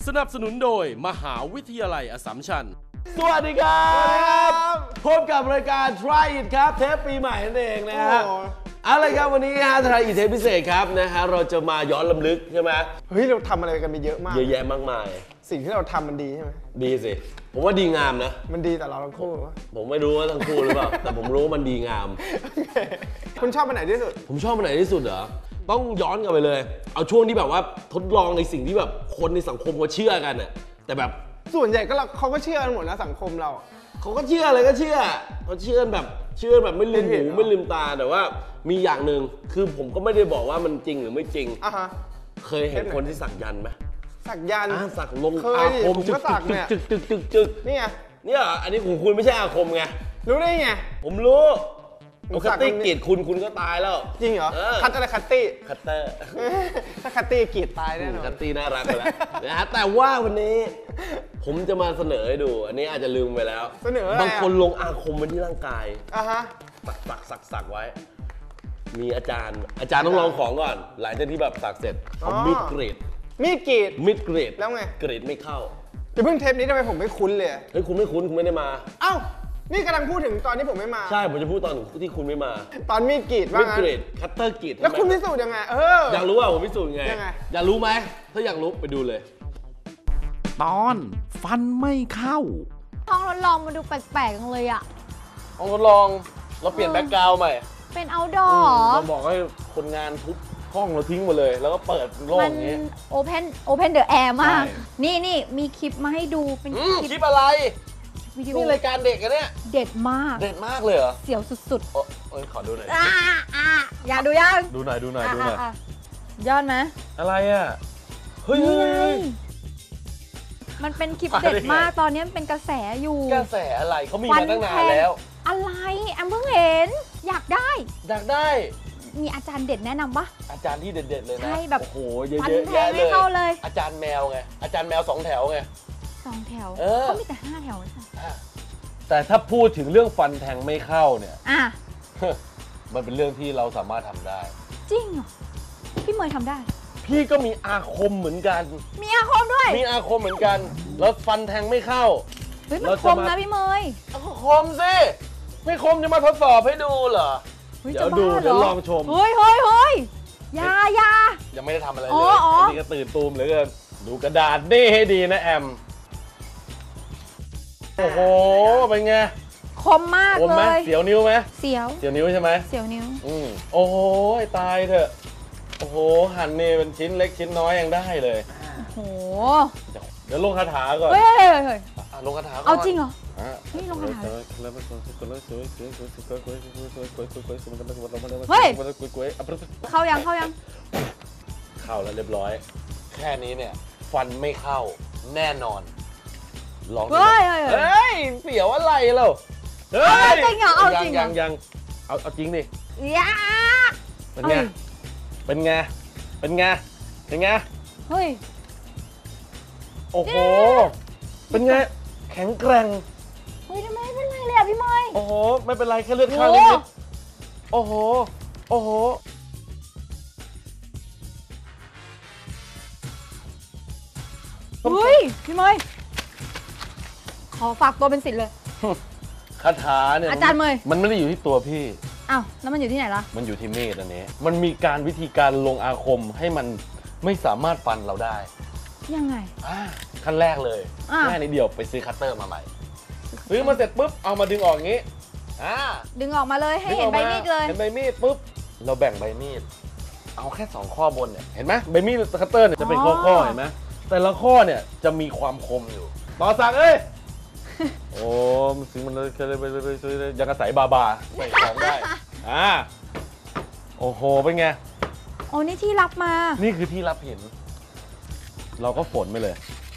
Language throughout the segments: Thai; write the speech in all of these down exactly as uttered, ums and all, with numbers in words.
สนับสนุนโดยมหาวิทยาลัยอัสสัมชัญสวัสดีครับพบกับรายการ Try It ครับเทปปีใหม่นั่นเองนะฮะอะไรครับวันนี้ฮะ Try It เทปพิเศษครับนะฮะเราจะมาย้อนรำลึกใช่ไหมเฮ้ยเราทำอะไรกันไปเยอะมากเยอะแยะมากมายสิ่งที่เราทำมันดีใช่ไหมดีสิผมว่าดีงามนะมันดีแต่เราทั้งคู่ผมไม่รู้ว่าทั้งคู่หรือเปล่าแต่ผมรู้ว่ามันดีงามคุณชอบอันไหนที่สุดผมชอบอันไหนที่สุดเหรอต้องย้อนกลับไปเลยเอาช่วงที่แบบว่าทดลองในสิ่งที่แบบคนในสังคมเขาเชื่อกันน่ะแต่แบบส่วนใหญ่ก็เขาก็เชื่อกันหมดนะสังคมเราเขาก็เชื่ออะไรก็เชื่อเขาเชื่อแบบเชื่อแบบไม่ลืมหูไม่ลืมตาแต่ว่ามีอย่างหนึ่งคือผมก็ไม่ได้บอกว่ามันจริงหรือไม่จริงอ่ะฮะเคยเห็นคนที่สักยันต์ไหมสักยันต์สักลงอาคมจึกจึกจึกจึกจึกจึกนี่ไงเนี่ยอันนี้ของคุณไม่ใช่อาคมไงรู้ได้ไงผมรู้คัตตี้กรีดคุณคุณก็ตายแล้วจริงเหรอคัตอะไรคัตตี้คัตเตอร์ถ้าคัตตี้กรีดตายแน่นอนคัตตี้น่ารักเลยนะฮะแต่ว่าวันนี้ผมจะมาเสนอให้ดูอันนี้อาจจะลืมไปแล้วเสนออะไรบางคนลงอาคมไว้ที่ร่างกายอ่ะฮะสักสักสักสักไว้มีอาจารย์อาจารย์ต้องลองของก่อนหลังจากที่แบบสักเสร็จเอามีดกรีดมีดกรีดมีดกรีดแล้วไงกรีดไม่เข้าจะเพิ่งเทปนี้ทำไมผมไม่คุ้นเลยเฮ้ยคุณไม่คุ้นคุณไม่ได้มาเอ้านี่กำลังพูดถึงตอนที่ผมไม่มาใช่ผมจะพูดตอนที่คุณไม่มาตอนมีดกรีดว่ามีดกรีดคัตเตอร์กรีดแล้วคุณพิสูจน์ยังไงเอออยากรู้ว่าผมพิสูจน์ไงอยากรู้ไหมถ้าอยากรู้ไปดูเลยตอนฟันไม่เข้าห้องทดลองมันดูแปลกๆจังเลยอะห้องทดลองเราเปลี่ยนแบ็คกราวด์ใหม่เป็นเอาท์ดอร์เราบอกให้คนงานทุบห้องเราทิ้งหมดเลยแล้วก็เปิดโล่งอย่างนี้มันโอเพนโอเพนเดอะแอร์มากนี่นี่มีคลิปมาให้ดูเป็นคลิปอะไรวิดีโอนี่รายการเด็กกันเนี่ยเด็ดมากเด็ดมากเลยเหรอเสียวสุดๆเอ้ยขอดูหน่อยอ่าอ่าอยากดูยังดูหน่อยดูหน่อยดูหน่อยยอดไหมอะไรอ่ะเฮ้ยมันเป็นคลิปเด็ดมากตอนนี้มันเป็นกระแสอยู่กระแสอะไรเขามีมาตั้งนานแล้วอะไรแอมเพิ่งเห็นอยากได้อยากได้มีอาจารย์เด็ดแนะนำปะอาจารย์ที่เด็ดๆเลยนะใช่แบบโอ้โหเยอะๆแยะเลยอาจารย์แมวไงอาจารย์แมวสองแถวไงสองแถวเขามีแต่ห้าแถวนะแต่ถ้าพูดถึงเรื่องฟันแทงไม่เข้าเนี่ยอ่ะมันเป็นเรื่องที่เราสามารถทำได้จริงเหรอพี่เมย์ทำได้พี่ก็มีอาคมเหมือนกันมีอาคมด้วยมีอาคมเหมือนกันแล้วฟันแทงไม่เข้าเฮ้ยมันคมนะพี่เมย์คมสิไม่คมจะมาทดสอบให้ดูเหรอเดี๋ยวดูเดี๋ยวลองชมเฮ้ยเฮ้ยเฮ้ยยายายังไม่ได้ทำอะไรเลยนี่ก็ตื่นตูมเหลือเกินดูกระดาษนี่ให้ดีนะแอมโอ้โหเป็นไงคมมากเลยเสียวนิ้วไหมเสียวเสียวนิ้วใช่ไหมเสียวนิ้วอืมโอ้โหตายเถอะโอ้โหหั่นนี่เป็นชิ้นเล็กชิ้นน้อยยังได้เลยโอ้โหเดี๋ยวลงคาถาก่อนเฮ้ยเฮ้ยเฮ้ยลงคาถาก่อนเอาจริงเหรอนี่ลงคาถาเฮ้ยเข้ายังเข้ายังเข้าแล้วเรียบร้อยแค่นี้เนี่ยฟันไม่เข้าแน่นอนลองดูเฮ้ยเฮ้ยเสียวอะไรเราเฮ้ยจริงเหรอเอาจริงยังยังเอาเอาจริงดิยาเป็นไงเป็นไงเป็นไงเป็นไงเฮ้ยโอ้โหเป็นไงแข็งแกร่งเฮ้ยทำไมไม่เป็นไรเลยอ่ะพี่เมย์โอ้โหไม่เป็นไรแค่เลือดข้างนิดโอ้โหโอ้โหเฮ้ยพี่เมย์ขอฝากตัวเป็นศิษย์เลยคาถาเนี่ยอาจารย์เมย์มันไม่ได้อยู่ที่ตัวพี่อ้าวแล้วมันอยู่ที่ไหนล่ะมันอยู่ที่มีดอันนี้มันมีการวิธีการลงอาคมให้มันไม่สามารถฟันเราได้ยังไงขั้นแรกเลยง่ายนิดเดียวไปซื้อคัตเตอร์มาใหม่ซื้อมาเสร็จปุ๊บเอามาดึงออกอย่างนี้อ่าดึงออกมาเลยให้เห็นใบมีดเลยเห็นใบมีดปุ๊บเราแบ่งใบมีดเอาแค่สองข้อบนเนี่ยเห็นไหมใบมีดคัตเตอร์เนี่ยจะเป็นข้อๆเห็นไหมแต่ละข้อเนี่ยจะมีความคมอยู่ต่อสั่งเอ้ยโอ้มันซื้อมันเลยเลยเลยยังกระใสบาบาใส่ของได้อ่าโอ้โหเป็นไงโอ้นี่ที่รับมานี่คือที่รับเห็นเราก็ฝนไปเลย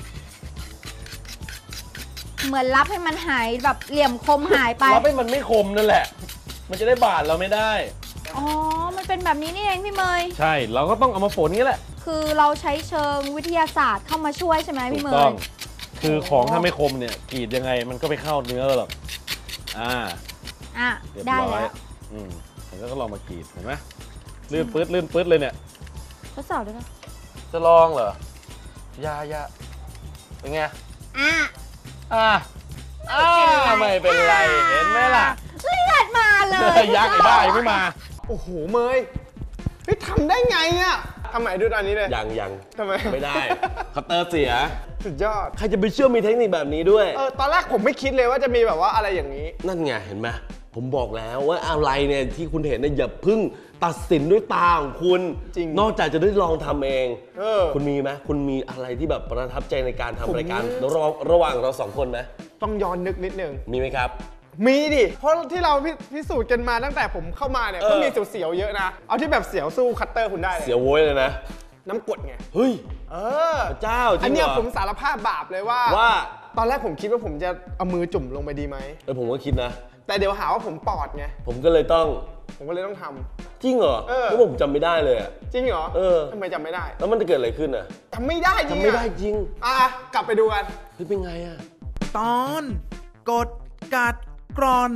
เหมือนรับให้มันหายแบบเหลี่ยมคมหายไปรับให้มันไม่คมนั่นแหละมันจะได้บาดเราไม่ได้อ๋อมันเป็นแบบนี้นี่เองพี่เมย์ใช่เราก็ต้องเอามาฝนนี้แหละคือเราใช้เชิงวิทยาศาสตร์เข้ามาช่วยใช่ไหมพี่เมย์ถูกต้องคือของถ้าไม่คมเนี่ยกรีดยังไงมันก็ไปเข้าเนื้อหรอกอ่าอ่ะได้แล้วอืมแล้วก็ลองมากรีดเห็นไหมลื่นปื๊ดลื่นปื๊ดเลยเนี่ยทดสอบได้ไหมจะลองเหรอยายาเป็นไงอ่าอ่าไม่เป็นไรเห็นไหมล่ะเลือดมาเลยยักษ์ไอ้บ้ายังไม่มาโอ้โหเมยเฮ้ยทำได้ไงอ่ะทำไมดูตอนนี้เลยยังยังทำไมไม่ได้คัตเตอร์เสียสุดยอดใครจะไปเชื่อมีเทคนิคแบบนี้ด้วยเออตอนแรกผมไม่คิดเลยว่าจะมีแบบว่าอะไรอย่างนี้นั่นไงเห็นไหมผมบอกแล้วว่าอะไรเนี่ยที่คุณเห็นเนี่ยอย่าเพึ่งตัดสินด้วยตาของคุณจริงนอกจากจะได้ลองทำเองเออคุณมีไหมคุณมีอะไรที่แบบประทับใจในการทำผมรายการระระหว่างเราสองคนไหมต้องย้อนนึกนิดนึงมีไหมครับมีดิ เพราะที่เราพิพิสูจน์กันมาตั้งแต่ผมเข้ามาเนี่ยเออก็มีเสียวๆเยอะนะ เอาที่แบบเสียวสู้คัตเตอร์คุณได้เลยเสียวโว้ยเลยนะน้ำกรดไงเฮ้ยเออพระเจ้าจอัรินงเนี้เหยรอผมสารภาพบาปเลยว่าว่าตอนแรกผมคิดว่าผมจะเอามือจุ่มลงไปดีไหมเออผมก็คิดนะแต่เดี๋ยวหาว่าผมปอดไงผมก็เลยต้องผมก็เลยต้องทำจริงเหรอเออแล้วผมจำไม่ได้เลยอะจริงเหรอเออทำไมจำไม่ได้แล้วมันจะเกิดอะไรขึ้นอะจำไม่ได้จริงจำอะไม่ได้จริงอ่ะกลับไปดูกันเฮ้ยเป็นไงอะตอนกดกัดกร่อน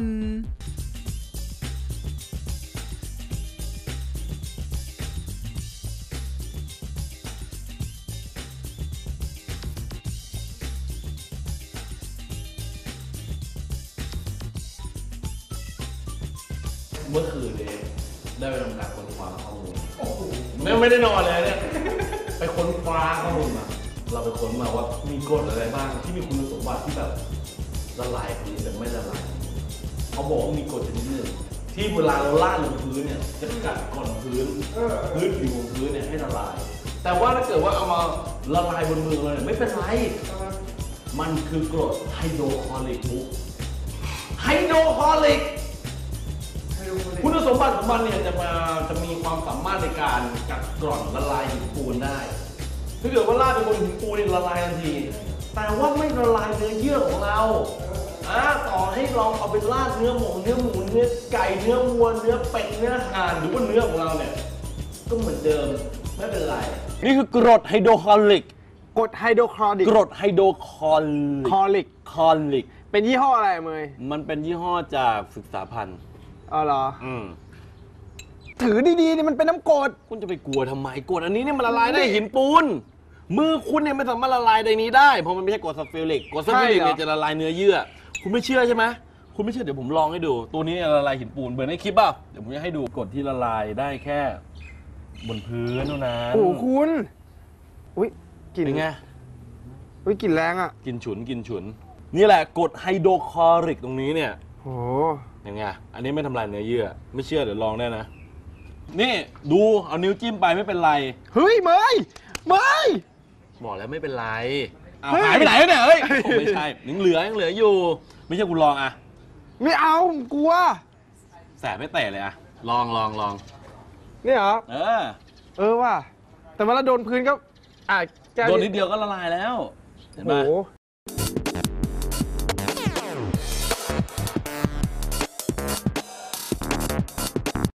เมื่อคืนนี้ได้ไปทำการค้นคว้าข้อมูลไม่ไม่ได้นอนเลยเนี่ย ไปค้นคว้าข้อมูลมา เราไปค้นมาว่ามีกรดอะไรบ้างที่มีคุณสมบัติที่แบบละลายพื้นแต่ไม่ละลายเขาบอกว่ามีกรดชนิดหนึ่งที่เวลาเราลาดลงพื้นเนี่ยจะกัดก่อนพื้นพื้นผิวของพื้นเนี่ยให้ละลาย แต่ว่าถ้าเกิดว่าเอามาละลายบนมือเราเนี่ยไม่เป็นไร มันคือกรดไฮโดรคลอริกมุกไฮโดรคลอริก คุณสมบัติของมันเนี่ยจะมาจะมีความสามารถในการกัดกร่อนละลายหินปูนได้ ถ้าเกิดว่าลาดไปบนหินปูนเนี่ยละลายทันที แต่ว่าไม่ละลายเนื้อเยื่อของเราอ่าต่อให้ลองเอาไปลาดเนื้อหมูเนื้อหมูเนื้อไก่เนื้อวัวเนื้อเป็ดเนื้อห่านหรือว่าเนื้อของเราเนี่ยก็เหมือนเดิมไม่เป็นไร นี่คือกรดไฮโดรคลอริกกรดไฮโดรคลอริกกรดไฮโดรคลอริกคลอริกคลอริกเป็นยี่ห้ออะไรเมยมันเป็นยี่ห้อจากศึกษาพันธุ์อ๋อเหรออืมถือดีๆนี่มันเป็นน้ำกรดคุณจะไปกลัวทำไมกรดอันนี้เนี่ยมันละลายได้หินปูน มือคุณเนี่ยไม่สามารถละลายในนี้ได้เพราะมันไม่ใช่กรดซัลฟูริกกรดซัลฟูริกเนี่ยจะละลายเนื้อเยื่อ คุณไม่เชื่อใช่ไหมคุณไม่เชื่อเดี๋ยวผมลองให้ดู ตัวนี้ละลายหินปูนเบอร์ในคลิปเปล่าเดี๋ยวผมจะให้ดูกรดที่ละลายได้แค่บนพื้นเท่านั้นโอ้โหคุณอุ้ยกลิ่นเป็นไงอุ้ยกลิ่นแรงอ่ะกินฉุนกินฉุนนี่แหละกรดไฮโดรคลอริกตรงนี้เนี่ยโอ้ยังไงอันนี้ไม่ทำลายเนื้อเยื่อไม่เชื่อเดี๋ยวลองได้นะ นี่ดูเอานิ้วจิ้มไปไม่เป็นไรเฮ้ยเมยเมยบอกแล้วไม่เป็นไรอ้าวเฮ้ยหายไปไหนแล้วเนี่ยเฮ้ย โอ้ไม่ใช่ยังเหลือยังเหลืออยู่ ไม่ใช่คุณลองอะไม่เอาผมกลัวแสบไม่เตะเลยอะลองลองลองนี่เหรอเออเออว่ะแต่เวลาโดนพื้นก็อ่ะแก้วโดนนิดเดียวก็ละลายแล้ว เห็นโอ้ปะโห